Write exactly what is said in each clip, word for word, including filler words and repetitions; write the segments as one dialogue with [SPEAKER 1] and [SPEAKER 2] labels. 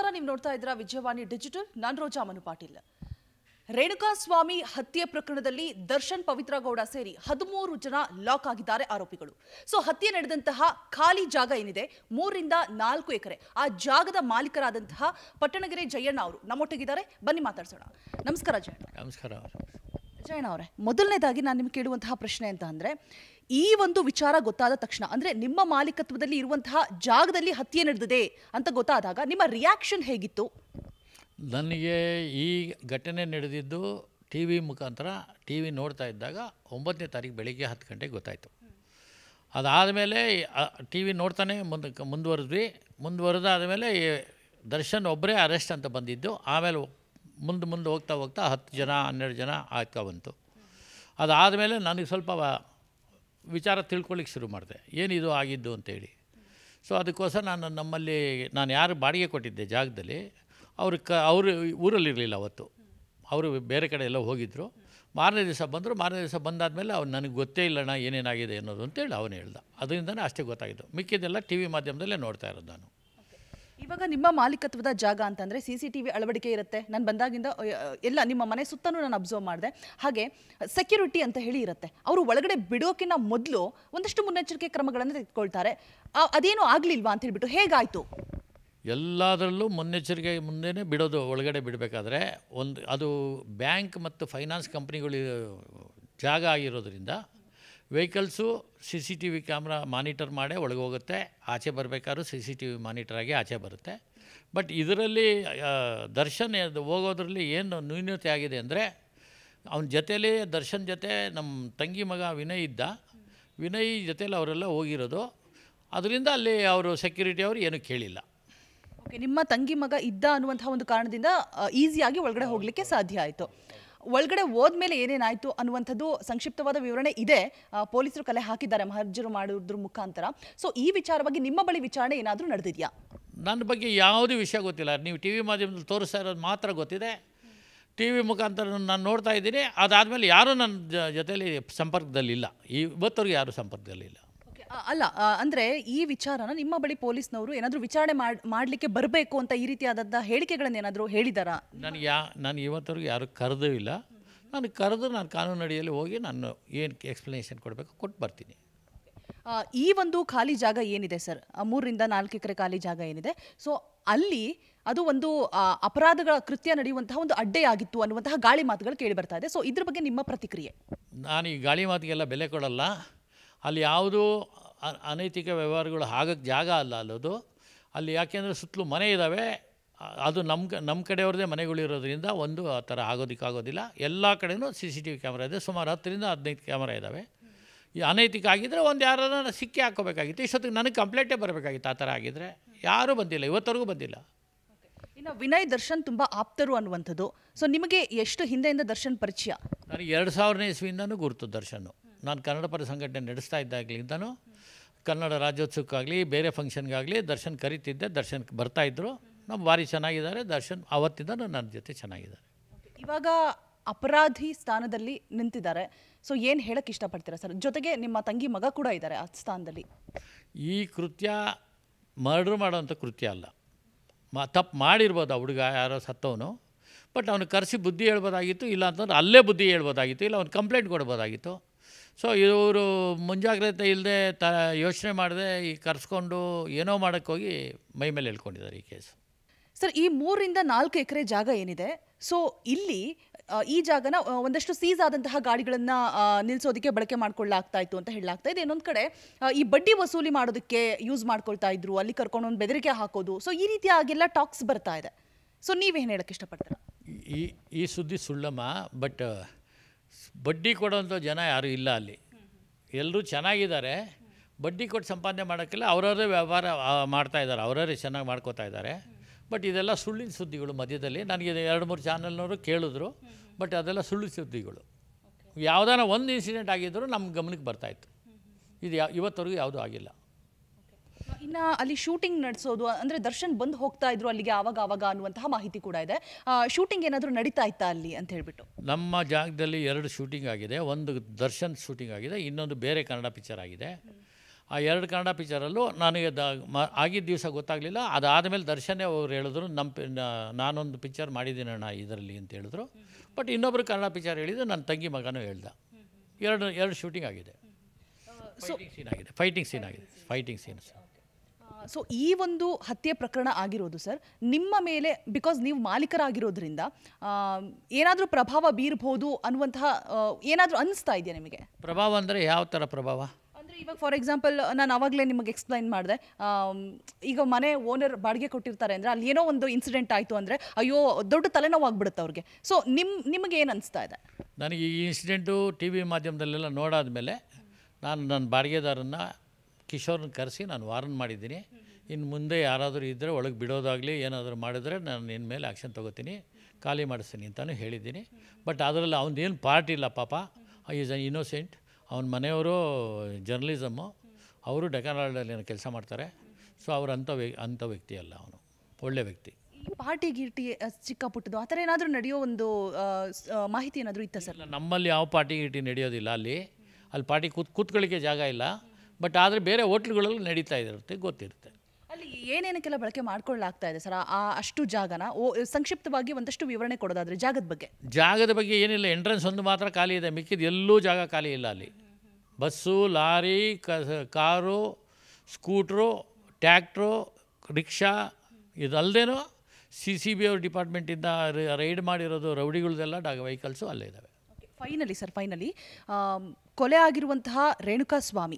[SPEAKER 1] ನೀವು ನೋಡ್ತಾ ಇದ್ದೀರಾ ವಿಜಯವಾಣಿ ಡಿಜಿಟಲ್. ನಾನು ರೋಜಾ ಮನು ಪಾಟೀಲ್. ರೇಣುಕಾಸ್ವಾಮಿ ಹತ್ಯೆ ಪ್ರಕರಣದಲ್ಲಿ ದರ್ಶನ್ ಪವಿತ್ರ ಗೌಡ ಸೇರಿ ಹದಿಮೂರು ಜನ ಲಾಕ್ ಆಗಿದ್ದಾರೆ ಆರೋಪಿಗಳು. ಸೊ ಹತ್ಯೆ ನಡೆದಂತಹ ಖಾಲಿ ಜಾಗ ಏನಿದೆ ಮೂರರಿಂದ ನಾಲ್ಕು ಎಕರೆ, ಆ ಜಾಗದ ಮಾಲೀಕರಾದಂತಹ ಪಟ್ಟಣಗೆರೆ ಜಯಣ್ಣ ಅವರು ನಮ್ಮೊಟ್ಟಿಗಿದ್ದಾರೆ. ಬನ್ನಿ ಮಾತಾಡ್ಸೋಣ. ನಮಸ್ಕಾರ ಜಯಣ್ಣ.
[SPEAKER 2] ನಮಸ್ಕಾರ
[SPEAKER 1] ಜಯಣ್ಣ ಅವರೇ, ಮೊದಲನೇದಾಗಿ ನಾನು ನಿಮ್ಗೆ ಕೇಳುವಂತಹ ಪ್ರಶ್ನೆ ಅಂತ ಅಂದ್ರೆ, ಈ ಒಂದು ವಿಚಾರ ಗೊತ್ತಾದ ತಕ್ಷಣ, ಅಂದ್ರೆ ನಿಮ್ಮ ಮಾಲೀಕತ್ವದಲ್ಲಿ ಇರುವಂತಹ ಜಾಗದಲ್ಲಿ ಹತ್ಯೆ ನಡೆದಿದೆ ಅಂತ ಗೊತ್ತಾದಾಗ ನಿಮ್ಮ ರಿಯಾಕ್ಷನ್ ಹೇಗಿತ್ತು?
[SPEAKER 2] ನನಗೆ ಈ ಘಟನೆ ನಡೆದಿದ್ದು ಟಿ ವಿ ಮುಖಾಂತರ ಟಿ ವಿ ನೋಡ್ತಾ ಇದ್ದಾಗ ಒಂಬತ್ತನೇ ತಾರೀಕು ಬೆಳಿಗ್ಗೆ ಹತ್ತು ಗಂಟೆಗೆ ಗೊತ್ತಾಯಿತು. ಅದಾದಮೇಲೆ ಟಿ ವಿ ನೋಡ್ತಾನೆ ಮುಂದೆ ಮುಂದುವರೆದ್ವಿ. ಮುಂದುವರೆದಾದಮೇಲೆ ದರ್ಶನ್ ಒಬ್ಬರೇ ಅರೆಸ್ಟ್ ಅಂತ ಬಂದಿದ್ದು. ಆಮೇಲೆ ಮುಂದೆ ಮುಂದೆ ಹೋಗ್ತಾ ಹೋಗ್ತಾ ಹತ್ತು ಜನ ಹನ್ನೆರಡು ಜನ ಆಗ್ತಾ ಬಂತು. ಅದಾದಮೇಲೆ ನನಗೆ ಸ್ವಲ್ಪ ವಿಚಾರ ತಿಳ್ಕೊಳ್ಳಿಕ್ಕೆ ಶುರು ಮಾಡಿದೆ, ಏನಿದು ಆಗಿದ್ದು ಅಂತೇಳಿ. ಸೊ ಅದಕ್ಕೋಸ್ಕರ ನಾನು ನಮ್ಮಲ್ಲಿ ನಾನು ಯಾರು ಬಾಡಿಗೆ ಕೊಟ್ಟಿದ್ದೆ ಜಾಗದಲ್ಲಿ, ಅವರು ಕ ಅವರು ಊರಲ್ಲಿರಲಿಲ್ಲ ಅವತ್ತು, ಅವರು ಬೇರೆ ಕಡೆ ಎಲ್ಲ ಹೋಗಿದ್ದರು. ಮಾರನೇ ದಿವಸ ಬಂದರು. ಮಾರನೇ ದಿವಸ ಬಂದಾದಮೇಲೆ ಅವ್ನು ನನಗೆ ಗೊತ್ತೇ ಇಲ್ಲಣ್ಣ ಏನೇನಾಗಿದೆ ಅನ್ನೋದು ಅಂತೇಳಿ ಅವನು ಹೇಳ್ದ. ಅದರಿಂದನೇ ಅಷ್ಟೇ ಗೊತ್ತಾಗಿದ್ದು. ಮಿಕ್ಕಿದ್ದೆಲ್ಲ ಟಿ ವಿ ಮಾಧ್ಯಮದಲ್ಲೇ ನೋಡ್ತಾ ಇರೋದು ನಾನು.
[SPEAKER 1] ಇವಾಗ ನಿಮ್ಮ ಮಾಲೀಕತ್ವದ ಜಾಗ ಅಂತಂದರೆ ಸಿ ಸಿ ಟಿ ವಿ ಅಳವಡಿಕೆ ಇರುತ್ತೆ. ನಾನು ಬಂದಾಗಿಂದ ಎಲ್ಲ ನಿಮ್ಮ ಮನೆ ಸುತ್ತಲೂ ನಾನು ಅಬ್ಸರ್ವ್ ಮಾಡಿದೆ. ಹಾಗೆ ಸೆಕ್ಯೂರಿಟಿ ಅಂತ ಹೇಳಿ ಇರುತ್ತೆ. ಅವರು ಒಳಗಡೆ ಬಿಡೋಕ್ಕಿಂತ ಮೊದಲು ಒಂದಷ್ಟು ಮುನ್ನೆಚ್ಚರಿಕೆ ಕ್ರಮಗಳನ್ನು ತೆಗೆದುಕೊಳ್ತಾರೆ. ಅದೇನೂ ಆಗಲಿಲ್ವಾ ಅಂತ ಹೇಳಿಬಿಟ್ಟು ಹೇಗಾಯಿತು?
[SPEAKER 2] ಎಲ್ಲದರಲ್ಲೂ ಮುನ್ನೆಚ್ಚರಿಕೆ ಮುಂದೆನೇ ಬಿಡೋದು. ಒಳಗಡೆ ಬಿಡಬೇಕಾದ್ರೆ ಒಂದು ಅದು ಬ್ಯಾಂಕ್ ಮತ್ತು ಫೈನಾನ್ಸ್ ಕಂಪ್ನಿಗಳು ಜಾಗ ಆಗಿರೋದ್ರಿಂದ vehicles CCTV camera monitor ಮಾಡೇ ಒಳಗೆ ಹೋಗುತ್ತೆ. ಆಚೆ ಬರಬೇಕಾದ್ರೂ ಸಿ ಸಿ ಟಿ ವಿ ಮಾನಿಟರಾಗಿ ಆಚೆ ಬರುತ್ತೆ. ಬಟ್ ಇದರಲ್ಲಿ ದರ್ಶನ್ ಹೋಗೋದ್ರಲ್ಲಿ ಏನು ನ್ಯೂನ್ಯತೆ ಆಗಿದೆ ಅಂದರೆ, ಅವನ ಜೊತೆಯಲ್ಲಿ ದರ್ಶನ್ ಜೊತೆ ನಮ್ಮ ತಂಗಿ ಮಗ ವಿನಯ್ ಇದ್ದ. ವಿನಯ್ ಜೊತೆಯಲ್ಲಿ ಅವರೆಲ್ಲ ಹೋಗಿರೋದು. ಅದರಿಂದ ಅಲ್ಲಿ ಅವರು ಸೆಕ್ಯೂರಿಟಿ ಅವರು ಏನೂ ಕೇಳಿಲ್ಲ.
[SPEAKER 1] ಓಕೆ, ನಿಮ್ಮ ತಂಗಿ ಮಗ ಇದ್ದ ಅನ್ನುವಂಥ ಒಂದು ಕಾರಣದಿಂದ ಈಸಿಯಾಗಿ ಒಳಗಡೆ ಹೋಗಲಿಕ್ಕೆ ಸಾಧ್ಯ ಆಯಿತು. ಒಳಗಡೆ ಹೋದ್ಮೇಲೆ ಏನೇನಾಯಿತು ಅನ್ನುವಂಥದ್ದು ಸಂಕ್ಷಿಪ್ತವಾದ ವಿವರಣೆ ಇದೆ. ಪೊಲೀಸರು ಕಲೆ ಹಾಕಿದ್ದಾರೆ ಮಹಜರು ಮಾಡೋದ್ರ ಮುಖಾಂತರ. ಸೊ ಈ ವಿಚಾರವಾಗಿ ನಿಮ್ಮ ಬಳಿ ವಿಚಾರಣೆ ಏನಾದರೂ ನಡೆದಿದೆಯಾ? ನನ್ನ
[SPEAKER 2] ಬಗ್ಗೆ ಯಾವುದೇ ವಿಷಯ ಗೊತ್ತಿಲ್ಲ. ನೀವು ಟಿ ವಿ ಮಾಧ್ಯಮದಲ್ಲಿ ತೋರಿಸ್ತಾ ಇರೋದು ಮಾತ್ರ ಗೊತ್ತಿದೆ. ಟಿ ವಿ ಮುಖಾಂತರ ನಾನು ನೋಡ್ತಾ ಇದ್ದೀನಿ. ಅದಾದಮೇಲೆ ಯಾರೂ ನನ್ನ ಜೊತೆಯಲ್ಲಿ ಸಂಪರ್ಕದಲ್ಲಿಲ್ಲ. ಇವತ್ತವರೆಗೂ ಯಾರೂ ಸಂಪರ್ಕದಲ್ಲಿಲ್ಲ.
[SPEAKER 1] ಅಲ್ಲ ಅಂದರೆ ಈ ವಿಚಾರನ ನಿಮ್ಮ ಬಳಿ ಪೊಲೀಸ್ನವರು ಏನಾದರೂ ವಿಚಾರಣೆ ಮಾಡಲಿಕ್ಕೆ ಬರಬೇಕು ಅಂತ ಈ ರೀತಿಯಾದಂಥ ಹೇಳಿಕೆಗಳನ್ನು ಏನಾದರೂ ಹೇಳಿದಾರಾ?
[SPEAKER 2] ನನಗೆ ಯಾ ನಾನು ಇವತ್ತವರೆಗೂ ಯಾರು ಕರೆದೂ ಇಲ್ಲ. ನನಗೆ ಕರೆದು ನಾನು ಕಾನೂನು ಅಡಿಯಲ್ಲಿ ಹೋಗಿ ನಾನು ಏನು ಎಕ್ಸ್ಪ್ಲನೇಷನ್ ಕೊಡಬೇಕು ಕೊಟ್ಟು ಬರ್ತೀನಿ.
[SPEAKER 1] ಈ ಒಂದು ಖಾಲಿ ಜಾಗ ಏನಿದೆ ಸರ್, ಮೂರರಿಂದ ನಾಲ್ಕು ಎಕರೆ ಖಾಲಿ ಜಾಗ ಏನಿದೆ, ಸೊ ಅಲ್ಲಿ ಅದು ಒಂದು ಅಪರಾಧಗಳ ಕೃತ್ಯ ನಡೆಯುವಂತಹ ಒಂದು ಅಡ್ಡೆಯಾಗಿತ್ತು ಅನ್ನುವಂತಹ ಗಾಳಿ ಮಾತುಗಳು ಕೇಳಿ ಬರ್ತಾ ಇದೆ. ಸೊ ಇದ್ರ ಬಗ್ಗೆ ನಿಮ್ಮ ಪ್ರತಿಕ್ರಿಯೆ?
[SPEAKER 2] ನಾನು ಈ ಗಾಳಿ ಮಾತಿಗೆಲ್ಲ ಬೆಲೆ ಕೊಡಲ್ಲ. ಅಲ್ಲಿ ಯಾವುದೂ ಅನೈತಿಕ ವ್ಯವಹಾರಗಳು ಆಗಕ್ಕೆ ಜಾಗ ಅಲ್ಲ ಅಲ್ಲದು. ಅಲ್ಲಿ ಯಾಕೆಂದರೆ ಸುತ್ತಲೂ ಮನೆ ಇದ್ದಾವೆ. ಅದು ನಮ್ಮ ನಮ್ಮ ಕಡೆಯವ್ರದ್ದೇ ಮನೆಗಳಿರೋದ್ರಿಂದ ಒಂದು ಆ ಥರ ಆಗೋದಕ್ಕಾಗೋದಿಲ್ಲ. ಎಲ್ಲ ಕಡೆಯೂ CCTV camera ಇದೆ. ಸುಮಾರು ಹತ್ತರಿಂದ ಹದಿನೈದು ಕ್ಯಾಮ್ರಾ ಇದ್ದಾವೆ. ಈ ಅನೈತಿಕ ಆಗಿದ್ದರೆ ಒಂದು ಯಾರನ್ನ ಸಿಕ್ಕಿ ಹಾಕೋಬೇಕಾಗಿತ್ತು. ಇಷ್ಟೊತ್ತಿಗೆ ನನಗೆ ಕಂಪ್ಲೇಂಟೇ ಬರಬೇಕಾಗಿತ್ತು. ಆ ಥರ ಆಗಿದ್ದರೆ ಯಾರೂ ಬಂದಿಲ್ಲ, ಇವತ್ತವರೆಗೂ ಬಂದಿಲ್ಲ.
[SPEAKER 1] ಇನ್ನು ವಿನಯ್ ದರ್ಶನ್ ತುಂಬ ಆಪ್ತರು ಅನ್ನುವಂಥದ್ದು. ಸೊ ನಿಮಗೆ ಎಷ್ಟು ಹಿಂದೆಯಿಂದ ದರ್ಶನ್ ಪರಿಚಯ?
[SPEAKER 2] ನನಗೆ ಎರಡು ಸಾವಿರನೇ ಇಸ್ವಿಯಿಂದನೂ ಗುರುತು ದರ್ಶನ್ನು. ನಾನು ಕನ್ನಡ ಪರ ಸಂಘಟನೆ ನಡೆಸ್ತಾ ಇದ್ದಾಗಲಿಂದನೂ ಕನ್ನಡ ರಾಜ್ಯೋತ್ಸವಕ್ಕಾಗಲಿ ಬೇರೆ ಫಂಕ್ಷನ್ಗಾಗಲಿ ದರ್ಶನ್ ಕರಿತಿದ್ದೆ. ದರ್ಶನ್ ಬರ್ತಾಯಿದ್ರು. ನಮ್ಮ ಭಾರಿ ಚೆನ್ನಾಗಿದ್ದಾರೆ ದರ್ಶನ್. ಆವತ್ತಿಂದನೂ ನನ್ನ ಜೊತೆ ಚೆನ್ನಾಗಿದ್ದಾರೆ.
[SPEAKER 1] ಇವಾಗ ಅಪರಾಧಿ ಸ್ಥಾನದಲ್ಲಿ ನಿಂತಿದ್ದಾರೆ. ಸೊ ಏನು ಹೇಳಕ್ಕೆ ಇಷ್ಟಪಡ್ತೀರಾ ಸರ್? ಜೊತೆಗೆ ನಿಮ್ಮ ತಂಗಿ ಮಗ ಕೂಡ ಇದ್ದಾರೆ ಆ ಸ್ಥಾನದಲ್ಲಿ.
[SPEAKER 2] ಈ ಕೃತ್ಯ ಮರ್ಡ್ರ್ ಮಾಡೋವಂಥ ಕೃತ್ಯ ಅಲ್ಲ. ಮಾ ತಪ್ಪು ಮಾಡಿರ್ಬೋದು ಆ ಹುಡುಗ, ಯಾರೋ ಸತ್ತವನು. ಬಟ್ ಅವನು ಕರೆಸಿ ಬುದ್ಧಿ ಹೇಳ್ಬೋದಾಗಿತ್ತು. ಇಲ್ಲ ಅಂತಂದ್ರೆ ಅಲ್ಲೇ ಬುದ್ಧಿ ಹೇಳ್ಬೋದಾಗಿತ್ತು. ಇಲ್ಲ ಅವ್ನು ಕಂಪ್ಲೇಂಟ್ ಕೊಡ್ಬೋದಾಗಿತ್ತು. ಸೊ ಇವರು ಮುಂಜಾಗ್ರತೆ ಇಲ್ಲದೆ ತ ಯೋಚನೆ ಮಾಡದೆ ಈ ಕರೆಸ್ಕೊಂಡು ಏನೋ ಮಾಡೋಕ್ಕೆ ಹೋಗಿ ಮೈ ಮೇಲೆ ಹೇಳ್ಕೊಂಡಿದ್ದಾರೆ ಈ ಕೇಸು.
[SPEAKER 1] ಸರ್, ಈ ಮೂರರಿಂದ ನಾಲ್ಕು ಎಕರೆ ಜಾಗ ಏನಿದೆ, ಸೊ ಇಲ್ಲಿ ಈ ಜಾಗನ ಒಂದಷ್ಟು ಸೀಸ್ ಆದಂತಹ ಗಾಡಿಗಳನ್ನು ನಿಲ್ಲಿಸೋದಕ್ಕೆ ಬಳಕೆ ಮಾಡ್ಕೊಳ್ಳಾಗ್ತಾ ಇತ್ತು ಅಂತ ಹೇಳಲಾಗ್ತಾ ಇದೆ. ಇನ್ನೊಂದು ಕಡೆ ಈ ಬಡ್ಡಿ ವಸೂಲಿ ಮಾಡೋದಕ್ಕೆ ಯೂಸ್ ಮಾಡ್ಕೊಳ್ತಾ ಇದ್ರು, ಅಲ್ಲಿ ಕರ್ಕೊಂಡು ಒಂದು ಬೆದರಿಕೆ ಹಾಕೋದು. ಸೊ ಈ ರೀತಿಯಾಗೆಲ್ಲ ಟಾಕ್ಸ್ ಬರ್ತಾ ಇದೆ. ಸೊ ನೀವೇನು ಹೇಳೋಕ್ಕೆ ಇಷ್ಟಪಡ್ತೀರಾ?
[SPEAKER 2] ಈ ಈ ಸುದ್ದಿ ಸುಳ್ಳಮ್ಮ. ಬಟ್ ಬಡ್ಡಿ ಕೊಡೋಂಥ ಜನ ಯಾರೂ ಇಲ್ಲ ಅಲ್ಲಿ. ಎಲ್ಲರೂ ಚೆನ್ನಾಗಿದ್ದಾರೆ. ಬಡ್ಡಿ ಕೊಟ್ಟು ಸಂಪಾದನೆ ಮಾಡೋಕ್ಕೆಲ್ಲ ಅವರವರೇ ವ್ಯವಹಾರ ಮಾಡ್ತಾಯಿದ್ದಾರೆ, ಅವರವರೇ ಚೆನ್ನಾಗಿ ಮಾಡ್ಕೋತಾ ಇದ್ದಾರೆ. ಬಟ್ ಇದೆಲ್ಲ ಸುಳ್ಳಿನ ಸುದ್ದಿಗಳು. ಮಧ್ಯದಲ್ಲಿ ನನಗೆ ಎರಡು ಮೂರು ಚಾನಲ್ನವರು ಕೇಳಿದ್ರು. ಬಟ್ ಅದೆಲ್ಲ ಸುಳ್ಳು ಸುದ್ದಿಗಳು. ಯಾವುದಾನ ಒಂದು ಇನ್ಸಿಡೆಂಟ್ ಆಗಿದ್ದರೂ ನಮ್ಮ ಗಮನಕ್ಕೆ ಬರ್ತಾಯಿತ್ತು. ಇದು ಯಾ ಇವತ್ತವರೆಗೂ ಯಾವುದೂ ಆಗಿಲ್ಲ.
[SPEAKER 1] ಇನ್ನು ಅಲ್ಲಿ ಶೂಟಿಂಗ್ ನಡೆಸೋದು ಅಂದರೆ ದರ್ಶನ್ ಬಂದು ಹೋಗ್ತಾ ಇದ್ರು ಅಲ್ಲಿಗೆ ಆವಾಗ ಆವಾಗ ಅನ್ನುವಂತಹ ಮಾಹಿತಿ ಕೂಡ ಇದೆ. ಶೂಟಿಂಗ್ ಏನಾದರೂ ನಡೀತಾ ಇತ್ತಾ ಅಲ್ಲಿ ಅಂತ ಹೇಳ್ಬಿಟ್ಟು?
[SPEAKER 2] ನಮ್ಮ ಜಾಗದಲ್ಲಿ ಎರಡು ಶೂಟಿಂಗ್ ಆಗಿದೆ. ಒಂದು ದರ್ಶನ್ ಶೂಟಿಂಗ್ ಆಗಿದೆ, ಇನ್ನೊಂದು ಬೇರೆ ಕನ್ನಡ ಪಿಕ್ಚರ್ ಆಗಿದೆ. ಆ ಎರಡು ಕನ್ನಡ ಪಿಕ್ಚರಲ್ಲೂ ನನಗೆ ದ ಮ ಆಗಿದ್ದ ದಿವಸ ಗೊತ್ತಾಗಲಿಲ್ಲ. ಅದಾದಮೇಲೆ ದರ್ಶನೇ ಅವ್ರು ಹೇಳಿದ್ರು, ನಮ್ಮ ನಾನೊಂದು ಪಿಕ್ಚರ್ ಮಾಡಿದ್ದೀನಿ ಅಣ್ಣ ಇದರಲ್ಲಿ ಅಂತ ಹೇಳಿದ್ರು. ಬಟ್ ಇನ್ನೊಬ್ಬರು ಕನ್ನಡ ಪಿಕ್ಚರ್ ಹೇಳಿದ್ದು ನನ್ನ ತಂಗಿ ಮಗನೂ ಹೇಳ್ದ. ಎರಡು ಎರಡು ಶೂಟಿಂಗ್ ಆಗಿದೆ, ಫೈಟಿಂಗ್ ಸೀನ್ ಆಗಿದೆ ಫೈಟಿಂಗ್ ಸೀನ್ ಆಗಿದೆ ಫೈಟಿಂಗ್ ಸೀನ್ಸ್.
[SPEAKER 1] ಸೊ ಈ ಒಂದು ಹತ್ಯೆ ಪ್ರಕರಣ ಆಗಿರೋದು ಸರ್ ನಿಮ್ಮ ಮೇಲೆ ಬಿಕಾಸ್ ನೀವು ಮಾಲೀಕರಾಗಿರೋದ್ರಿಂದ ಏನಾದರೂ ಪ್ರಭಾವ ಬೀರ್ಬೋದು ಅನ್ನುವಂತಹ ಏನಾದರೂ ಅನಿಸ್ತಾ ಇದೆಯಾ ನಿಮಗೆ?
[SPEAKER 2] ಪ್ರಭಾವ ಅಂದರೆ ಯಾವ ಥರ ಪ್ರಭಾವ?
[SPEAKER 1] ಅಂದರೆ ಇವಾಗ ಫಾರ್ ಎಕ್ಸಾಂಪಲ್ ನಾನು ಆವಾಗಲೇ ನಿಮಗೆ ಎಕ್ಸ್ಪ್ಲೈನ್ ಮಾಡಿದೆ, ಈಗ ಮನೆ ಓನರ್ ಬಾಡಿಗೆ ಕೊಟ್ಟಿರ್ತಾರೆ ಅಂದರೆ ಅಲ್ಲಿ ಏನೋ ಒಂದು ಇನ್ಸಿಡೆಂಟ್ ಆಯಿತು ಅಂದರೆ ಅಯ್ಯೋ ದೊಡ್ಡ ತಲೆನೋವು ಆಗ್ಬಿಡುತ್ತೆ ಅವ್ರಿಗೆ. ಸೊ ನಿಮ್ಮ ನಿಮಗೆ ಏನು ಅನಿಸ್ತಾ ಇದೆ?
[SPEAKER 2] ನನಗೆ ಈ ಇನ್ಸಿಡೆಂಟು ಟಿ ವಿ ಮಾಧ್ಯಮದಲ್ಲೆಲ್ಲ ನೋಡಾದ ಮೇಲೆ ನಾನು ನನ್ನ ಬಾಡಿಗೆದಾರನ್ನು ಕಿಶೋರ್ನ ಕರೆಸಿ ನಾನು ವಾರ್ನ್ ಮಾಡಿದ್ದೀನಿ. ಇನ್ನು ಮುಂದೆ ಯಾರಾದರೂ ಇದ್ದರೆ ಒಳಗೆ ಬಿಡೋದಾಗಲಿ ಏನಾದರೂ ಮಾಡಿದ್ರೆ ನಾನು ನಿನ್ನ ಮೇಲೆ ಆ್ಯಕ್ಷನ್ ತೊಗೋತೀನಿ, ಖಾಲಿ ಮಾಡಿಸ್ತೀನಿ ಅಂತಲೂ ಹೇಳಿದ್ದೀನಿ. ಬಟ್ ಅದರಲ್ಲಿ ಅವನದೇನು ಪಾರ್ಟ್ ಇಲ್ಲ ಪಾಪ, ಈಸ್ ಅನ್ ಇನ್ನೋಸೆಂಟ್. ಅವನ ಮನೆಯವರು ಜರ್ನಲಿಸಮ್ಮು, ಅವರು ಡೆಕ್ಕನ್ ಕೆಲಸ ಮಾಡ್ತಾರೆ. ಸೊ ಅವ್ರು ಅಂಥ ವ್ಯ ಅಂಥ ವ್ಯಕ್ತಿ ಅಲ್ಲ, ಅವನು ಒಳ್ಳೆ ವ್ಯಕ್ತಿ.
[SPEAKER 1] ಈ ಪಾರ್ಟಿ ಗೀರ್ಟಿ ಚಿಕ್ಕ ಪುಟ್ಟದು ಆ ಥರ ಏನಾದರೂ ನಡೆಯೋ ಒಂದು ಮಾಹಿತಿ ಏನಾದರೂ ಇತ್ತ ಸರ್?
[SPEAKER 2] ನಮ್ಮಲ್ಲಿ ಯಾವ ಪಾರ್ಟಿ ಗೀಟಿ ನಡೆಯೋದಿಲ್ಲ. ಅಲ್ಲಿ ಅಲ್ಲಿ ಪಾರ್ಟಿ ಕೂತ್ ಕೂತ್ಕೊಳ್ಳಿಕ್ಕೆ ಜಾಗ ಇಲ್ಲ. ಬಟ್ ಆದರೆ ಬೇರೆ ಹೋಟ್ಲುಗಳಲ್ಲಿ ನಡೀತಾ ಇರುತ್ತೆ, ಗೊತ್ತಿರುತ್ತೆ.
[SPEAKER 1] ಅಲ್ಲಿ ಏನೇನಕ್ಕೆಲ್ಲ ಬಳಕೆ ಮಾಡ್ಕೊಳ್ಳಾಗ್ತಾ ಇದೆ ಸರ್ ಆ ಅಷ್ಟು ಜಾಗನ? ಓ ಸಂಕ್ಷಿಪ್ತವಾಗಿ ಒಂದಷ್ಟು ವಿವರಣೆ ಕೊಡೋದಾದರೆ ಜಾಗದ ಬಗ್ಗೆ.
[SPEAKER 2] ಜಾಗದ ಬಗ್ಗೆ ಏನಿಲ್ಲ, ಎಂಟ್ರೆನ್ಸ್ ಒಂದು ಮಾತ್ರ ಖಾಲಿ ಇದೆ, ಮಿಕ್ಕಿದ ಎಲ್ಲೂ ಜಾಗ ಖಾಲಿ ಇಲ್ಲ. ಅಲ್ಲಿ bus, lorry, car, scooter, tractor, rickshaw, ಇದಲ್ಲದೇನೋ ಸಿ ಸಿ ಬಿ ಅವ್ರ ಡಿಪಾರ್ಟ್ಮೆಂಟಿಂದ ರೈಡ್ ಮಾಡಿರೋದು ರೌಡಿಗಳದೆಲ್ಲ ಡಾಗ ವೆಹಿಕಲ್ಸು ಅಲ್ಲೇ ಇದ್ದಾವೆ.
[SPEAKER 1] ಫೈನಲಿ ಸರ್ ಫೈನಲಿ ಕೊಲೆ ಆಗಿರುವಂತಹ ರೇಣುಕಾ ಸ್ವಾಮಿ,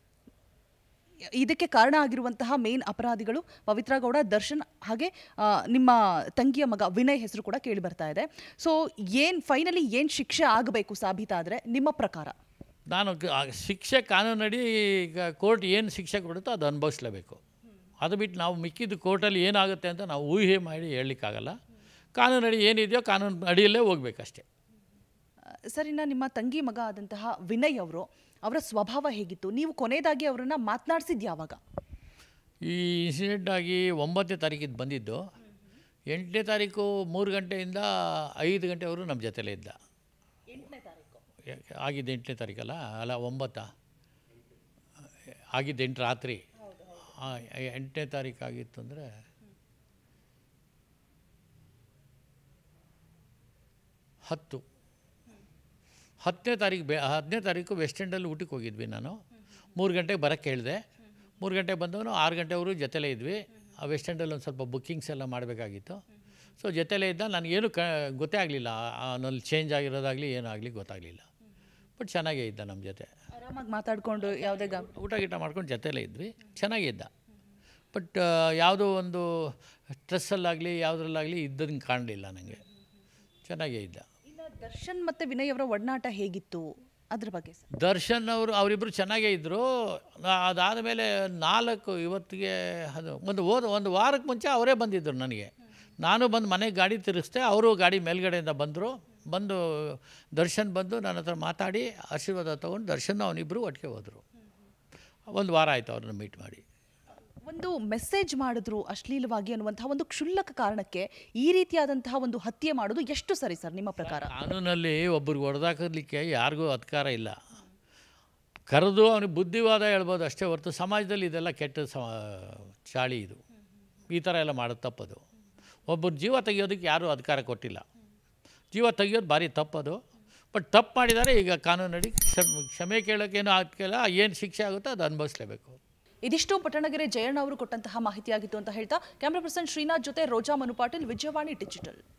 [SPEAKER 1] ಇದಕ್ಕೆ ಕಾರಣ ಆಗಿರುವಂತಹ ಮೇನ್ ಅಪರಾಧಿಗಳು ಪವಿತ್ರ ಗೌಡ, ದರ್ಶನ್ ಹಾಗೆ ನಿಮ್ಮ ತಂಗಿಯ ಮಗ ವಿನಯ್ ಹೆಸರು ಕೂಡ ಕೇಳಿ ಬರ್ತಾ ಇದೆ. ಸೊ ಏನು ಫೈನಲಿ ಏನು ಶಿಕ್ಷೆ ಆಗಬೇಕು ಸಾಬೀತಾದರೆ ನಿಮ್ಮ ಪ್ರಕಾರ?
[SPEAKER 2] ನಾನು ಶಿಕ್ಷೆ ಕಾನೂನಡಿ ಈಗ ಕೋರ್ಟ್ ಏನು ಶಿಕ್ಷೆ ಕೊಡುತ್ತೋ ಅದು ಅನುಭವಿಸ್ಲೇಬೇಕು. ಅದು ಬಿಟ್ಟು ನಾವು ಮಿಕ್ಕಿದ್ದು ಕೋರ್ಟಲ್ಲಿ ಏನಾಗುತ್ತೆ ಅಂತ ನಾವು ಊಹೆ ಮಾಡಿ ಹೇಳಲಿಕ್ಕಾಗಲ್ಲ. ಕಾನೂನಡಿ ಏನಿದೆಯೋ ಕಾನೂನು ಅಡಿಯಲ್ಲೇ ಹೋಗ್ಬೇಕಷ್ಟೇ.
[SPEAKER 1] ಸರ್, ಇನ್ನು ನಿಮ್ಮ ತಂಗಿ ಮಗ ಆದಂತಹ ವಿನಯ್ ಅವರು, ಅವರ ಸ್ವಭಾವ ಹೇಗಿತ್ತು? ನೀವು ಕೊನೆಯದಾಗಿ ಅವರನ್ನು ಮಾತನಾಡಿಸಿದ್ದು ಯಾವಾಗ?
[SPEAKER 2] ಈ ಇನ್ಸಿಡೆಂಟ್ ಆಗಿ ಒಂಬತ್ತನೇ ತಾರೀಕಿದ್ದು ಬಂದಿದ್ದು. ಎಂಟನೇ ತಾರೀಕು ಮೂರು ಗಂಟೆಯಿಂದ ಐದು ಗಂಟೆವರೆಗೂ ನಮ್ಮ ಜೊತೆಲೇ ಇದ್ದ.
[SPEAKER 1] ಎಂಟನೇ ತಾರೀಕು
[SPEAKER 2] ಆಗಿದ್ದು ಎಂಟನೇ ತಾರೀಕಲ್ಲ, ಅಲ್ಲ ಒಂಬತ್ತಾ ಆಗಿದ್ದು ಎಂಟು ರಾತ್ರಿ. ಎಂಟನೇ ತಾರೀಕು ಆಗಿತ್ತು ಅಂದರೆ ಹತ್ತು ಹತ್ತನೇ ತಾರೀಕು ಬೆ ಹತ್ತನೇ ತಾರೀಕು ವೆಸ್ಟ್ ಎಂಡಲ್ಲಿ ಊಟಕ್ಕೆ ಹೋಗಿದ್ವಿ. ನಾನು ಮೂರು ಗಂಟೆಗೆ ಬರೋಕ್ಕೆ ಹೇಳಿದೆ. ಮೂರು ಗಂಟೆಗೆ ಬಂದವನು ಆರು ಗಂಟೆವರೆಗೂ ಜೊತೆಲೇ ಇದ್ವಿ. ಆ ವೆಸ್ಟ್ ಎಂಡಲ್ಲಿ ಒಂದು ಸ್ವಲ್ಪ ಬುಕ್ಕಿಂಗ್ಸ್ ಎಲ್ಲ ಮಾಡಬೇಕಾಗಿತ್ತು. ಸೊ ಜೊತೆಲೇ ಇದ್ದ. ನನಗೇನು ಕ ಗೊತ್ತೇ ಆಗಲಿಲ್ಲ, ಅವನಲ್ಲಿ ಚೇಂಜ್ ಆಗಿರೋದಾಗಲಿ ಏನೂ ಆಗಲಿ ಗೊತ್ತಾಗಲಿಲ್ಲ. ಬಟ್ ಚೆನ್ನಾಗೇ ಇದ್ದ ನಮ್ಮ ಜೊತೆ,
[SPEAKER 1] ಆರಾಮಾಗಿ ಮಾತಾಡಿಕೊಂಡು ಯಾವುದೇ ಗ
[SPEAKER 2] ಊಟ ಗೀಟ ಮಾಡ್ಕೊಂಡು ಜೊತೆಲೇ ಇದ್ವಿ, ಚೆನ್ನಾಗೇ ಇದ್ದ. ಬಟ್ ಯಾವುದೋ ಒಂದು ಸ್ಟ್ರೆಸ್ಸಲ್ಲಾಗಲಿ ಯಾವುದ್ರಲ್ಲಾಗಲಿ ಇದ್ದದಂಗೆ ಕಾಣಲಿಲ್ಲ ನನಗೆ, ಚೆನ್ನಾಗೇ ಇದ್ದ.
[SPEAKER 1] ದರ್ಶನ್ ಮತ್ತು ವಿನಯ್ ಅವರ ಒಡನಾಟ ಹೇಗಿತ್ತು ಅದ್ರ ಬಗ್ಗೆ?
[SPEAKER 2] ದರ್ಶನ್ ಅವರು ಅವರಿಬ್ಬರು ಚೆನ್ನಾಗೇ ಇದ್ದರು. ಅದಾದ ಮೇಲೆ ನಾಲ್ಕು ಇವತ್ತಿಗೆ ಅದು ಒಂದು ಹೋದ ಒಂದು ವಾರಕ್ಕೆ ಮುಂಚೆ ಅವರೇ ಬಂದಿದ್ದರು ನನಗೆ. ನಾನು ಬಂದು ಮನೆಗೆ ಗಾಡಿ ತಿರುಗಿಸ್ದೆ, ಅವರು ಗಾಡಿ ಮೇಲ್ಗಡೆಯಿಂದ ಬಂದರು. ಬಂದು ದರ್ಶನ್ ಬಂದು ನನ್ನ ಹತ್ರ ಮಾತಾಡಿ ಆಶೀರ್ವಾದ ತೊಗೊಂಡು ದರ್ಶನ್ ಅವನಿಬ್ಬರು ಒಟ್ಟಿಗೆ ಹೋದರು. ಒಂದು ವಾರ ಆಯಿತು ಅವ್ರನ್ನ ಮೀಟ್ ಮಾಡಿ.
[SPEAKER 1] ಒಂದು ಮೆಸೇಜ್ ಮಾಡಿದ್ರು ಅಶ್ಲೀಲವಾಗಿ ಅನ್ನುವಂತಹ ಒಂದು ಕ್ಷುಲ್ಲಕ ಕಾರಣಕ್ಕೆ ಈ ರೀತಿಯಾದಂತಹ ಒಂದು ಹತ್ಯೆ ಮಾಡೋದು ಎಷ್ಟು ಸರಿ ಸರ್ ನಿಮ್ಮ ಪ್ರಕಾರ?
[SPEAKER 2] ಕಾನೂನಲ್ಲಿ ಒಬ್ಬರಿಗೆ ಹೊಡೆದಾಕಲಿಕ್ಕೆ ಯಾರಿಗೂ ಅಧಿಕಾರ ಇಲ್ಲ. ಕರೆದು ಅವನಿಗೆ ಬುದ್ಧಿವಾದ ಹೇಳ್ಬೋದು ಅಷ್ಟೇ ಹೊರತು ಸಮಾಜದಲ್ಲಿ ಇದೆಲ್ಲ ಕೆಟ್ಟ ಸ ಚಾಳಿ ಇದು. ಈ ಥರ ಎಲ್ಲ ಮಾಡೋದು ತಪ್ಪದು. ಒಬ್ಬರು ಜೀವ ತೆಗಿಯೋದಕ್ಕೆ ಯಾರೂ ಅಧಿಕಾರ ಕೊಟ್ಟಿಲ್ಲ. ಜೀವ ತೆಗಿಯೋದು ಭಾರಿ ತಪ್ಪದು. ಬಟ್ ತಪ್ಪು ಮಾಡಿದ್ದಾರೆ. ಈಗ ಕಾನೂನಡಿ ಕ್ಷಮೆ ಕೇಳೋಕ್ಕೇನು ಆಗ್ತಿಲ್ಲ. ಏನು ಶಿಕ್ಷೆ ಆಗುತ್ತೋ ಅದು ಅನುಭವಿಸಲೇಬೇಕು.
[SPEAKER 1] ಇದಿಷ್ಟು ಪಟ್ಟಣಗೆರೆ ಜಯಣ್ಣ ಅವರು ಕೊಟ್ಟಂತಹ ಮಾಹಿತಿಯಾಗಿತ್ತು ಅಂತ ಹೇಳ್ತಾ ಕ್ಯಾಮ್ರಾ ಪರ್ಸನ್ ಶ್ರೀನಾಥ್ ಜೊತೆ ರೋಜಾ ಮನು ಪಾಟೀಲ್, ವಿಜಯವಾಣಿ ಡಿಜಿಟಲ್.